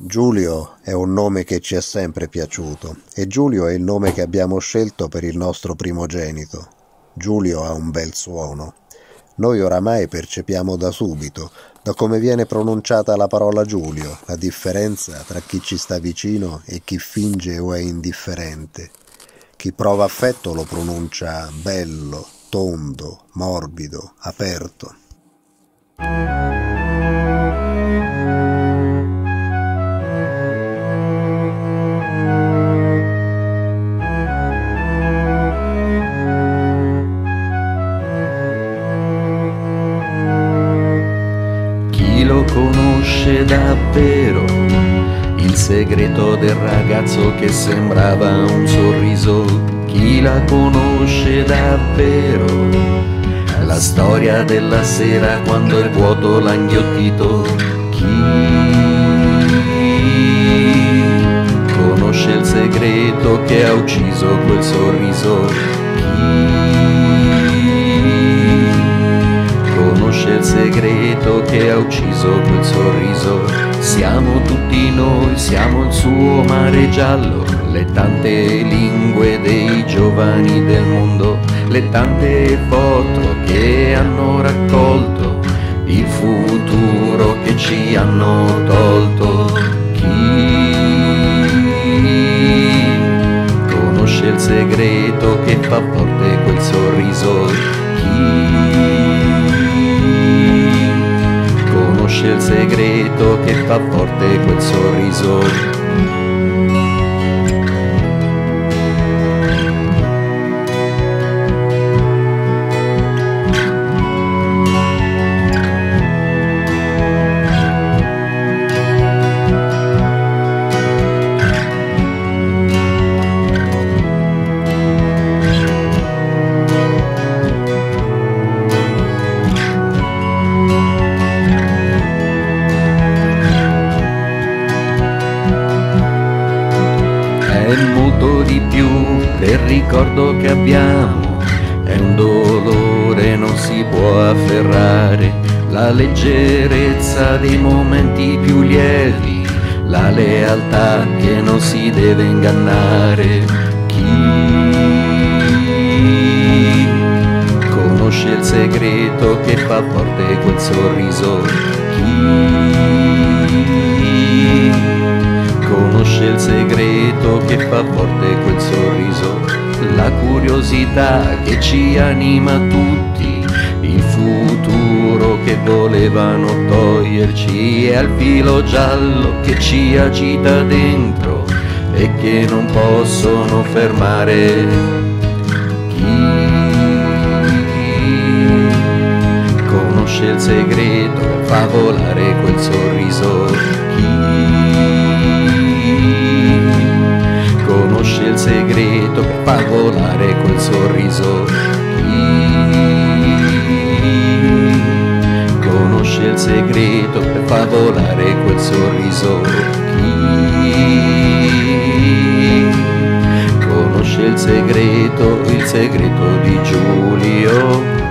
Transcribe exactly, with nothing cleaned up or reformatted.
Giulio è un nome che ci è sempre piaciuto e Giulio è il nome che abbiamo scelto per il nostro primogenito. Giulio ha un bel suono. Noi oramai percepiamo da subito, da come viene pronunciata la parola Giulio, la differenza tra chi ci sta vicino e chi finge o è indifferente. Chi prova affetto lo pronuncia bello, tondo, morbido, aperto. Chi lo conosce davvero, il segreto del ragazzo che sembrava un sorriso? Chi la conosce davvero, la storia della sera quando il vuoto l'ha inghiottito? Chi conosce il segreto che ha ucciso quel sorriso? Chi conosce il segreto che ha ucciso quel sorriso? Siamo tutti noi, siamo il suo mare giallo, le tante lingue dei giovani del mondo, le tante foto che hanno raccolto, il futuro che ci hanno tolto. Chi conosce il segreto che fa forte quel sorriso? Chi conosce il segreto che fa forte quel sorriso? È molto di più del ricordo che abbiamo, è un dolore, non si può afferrare, la leggerezza dei momenti più lievi, la lealtà che non si deve ingannare. Chi conosce il segreto che fa forte quel sorriso? Chi conosce il segreto che fa forte quel sorriso? La curiosità che ci anima tutti, il futuro che volevano toglierci, è il filo giallo che ci agita dentro e che non possono fermare. Chi conosce il segreto che fa volare quel sorriso? Chi conosce il segreto che fa volare quel sorriso? Chi conosce il segreto che fa volare quel sorriso? Chi conosce il segreto, il segreto di Giulio?